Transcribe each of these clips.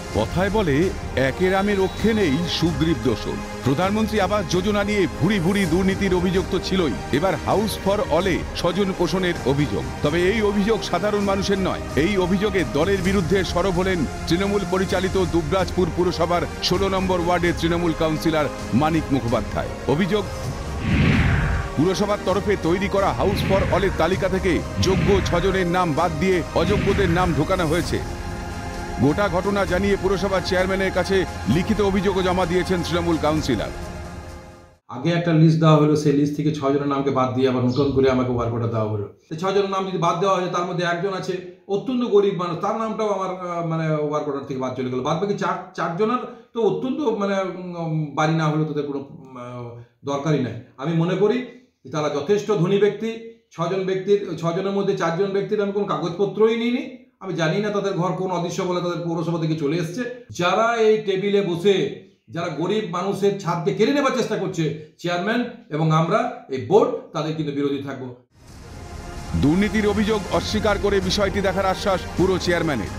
কথায় বলে একের আমে রক্ষে নেই সুগ্রীব দোষর। প্রধানমন্ত্রী আবাস যোজনা নিয়ে ভুরি ভুরি দুর্নীতির অভিযোগ তো ছিলই, এবার হাউস ফর অলে স্বজন পোষণের অভিযোগ। তবে এই অভিযোগ সাধারণ মানুষের নয়, এই অভিযোগে দলের বিরুদ্ধে সরব হলেন তৃণমূল পরিচালিত দুবরাজপুর পুরসভার 16 নম্বর ওয়ার্ডের তৃণমূল কাউন্সিলর মানিক মুখোপাধ্যায়। অভিযোগ, পুরসভার তরফে তৈরি করা হাউস ফর অলের তালিকা থেকে যোগ্য 6 জনের নাম বাদ দিয়ে অযোগ্যদের নাম ঢোকানো হয়েছে। গোটা ঘটনা জানিয়ে পুরসভার চেয়ারম্যানের কাছে লিখিত অভিযোগও জমা দিয়েছেন তৃণমূল কাউন্সিলর। আগে একটা লিস্ট দেওয়া হলো, সেই লিস্ট থেকে 6 জনের নামকে বাদ দিয়ে আবার নতুন করে আমাকে ওয়ার্ক অর্ডার দেওয়া হলো। সেই 6 জনের নাম যদি বাদ দেওয়া হয়, তার মধ্যে একজন আছে অত্যন্ত গরিব মানুষ, তার নামটাও আমার ওয়ার্ক অর্ডার থেকে বাদ চলে গেল। বাদ বাকি 4 জনের তো অত্যন্ত বাড়ি না হলেও তাদের কোনো দরকারই নাই। আমি মনে করি তারা যথেষ্ট ধনী ব্যক্তি। 6 জনের মধ্যে 4 জন ব্যক্তির আমি কোনো কাগজপত্রই নিইনি। আমি জানি না তাদের ঘর কোন অদৃশ্য বলে তাদের পৌরসভা থেকে চলে এসছে। যারা এই টেবিলে বসে যারা গরিব মানুষের ছাদকে কেড়ে নেবার চেষ্টা করছে, চেয়ারম্যান এবং আমরা এই বোর্ড তাদের কিন্তু বিরোধী থাকবো। দুর্নীতির অভিযোগ অস্বীকার করে বিষয়টি দেখার আশ্বাস পুরো চেয়ারম্যানের।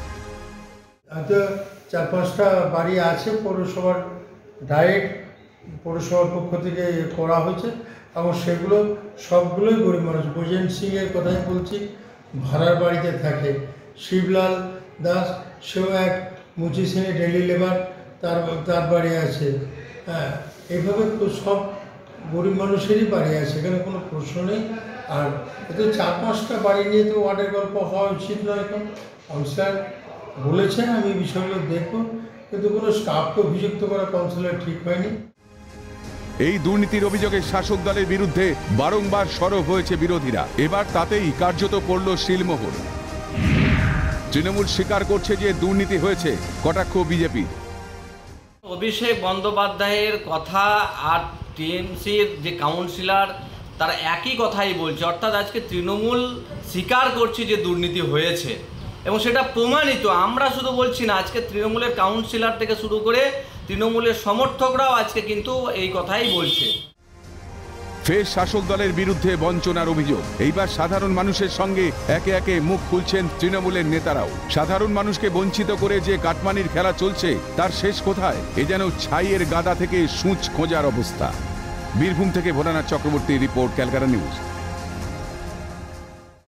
4-5টা বাড়ি আছে পৌরসভার ডাইরেক্ট পৌরসভার পক্ষ থেকে করা হয়েছে এবং সেগুলো সবগুলোই গরিব মানুষ। বোজেন সিং এর কথাই বলছি, ভাড়ার বাড়িতে থাকে। শিবলাল দাস, সেও এক মুচি শ্রেণী ডেলি লেবার, তার বাড়ি আছে। হ্যাঁ, এইভাবে সব গরিব মানুষেরই বাড়ি আছে, এখানে কোনো প্রশ্ন নেই। আর এতে 4-5টা বাড়ি নিয়ে তো ওয়ার্ডের গল্প হওয়া উচিত নয়। এখন কাউন্সিলর বলেছেন, আমি বিষয়গুলো দেখব, কিন্তু কোনো স্টাফকে অভিযুক্ত করা কাউন্সিলর ঠিক হয়নি। এই দুর্নীতির অভিযোগে শাসক দলের বিরুদ্ধে বারংবার সরব হয়েছে বিরোধীরা। এবার তাতেই কার্যত পড়ল শিলমোহর। তৃণমূল স্বীকার করছে যে দুর্নীতি হয়েছে, কটাক্ষ বিজেপি। অভিষেক বন্দ্যোপাধ্যায়ের কথা আর টিএমসির যে কাউন্সিলর তারা একই কথাই বলছে, অর্থাৎ আজকে তৃণমূল স্বীকার করছে যে দুর্নীতি হয়েছে এবং সেটা প্রমাণিত। আমরা শুধু বলছি না, আজকে তৃণমূলের কাউন্সিলর থেকে শুরু করে তৃণমূলের সমর্থকরাও আজকে কিন্তু এই কথাই বলছে। ফের শাসক দলের বিরুদ্ধে বঞ্চনার অভিযোগ। এইবার সাধারণ মানুষের সঙ্গে একে একে মুখ খুলছেন তৃণমূলের নেতারাও। সাধারণ মানুষকে বঞ্চিত করে যে কাটমানির খেলা চলছে, তার শেষ কোথায়? এ যেন ছাইয়ের গাদা থেকে সূঁচ খোঁজার অবস্থা। বীরভূম থেকে ভোলানাথ চক্রবর্তী রিপোর্ট, ক্যালকাটা নিউজ।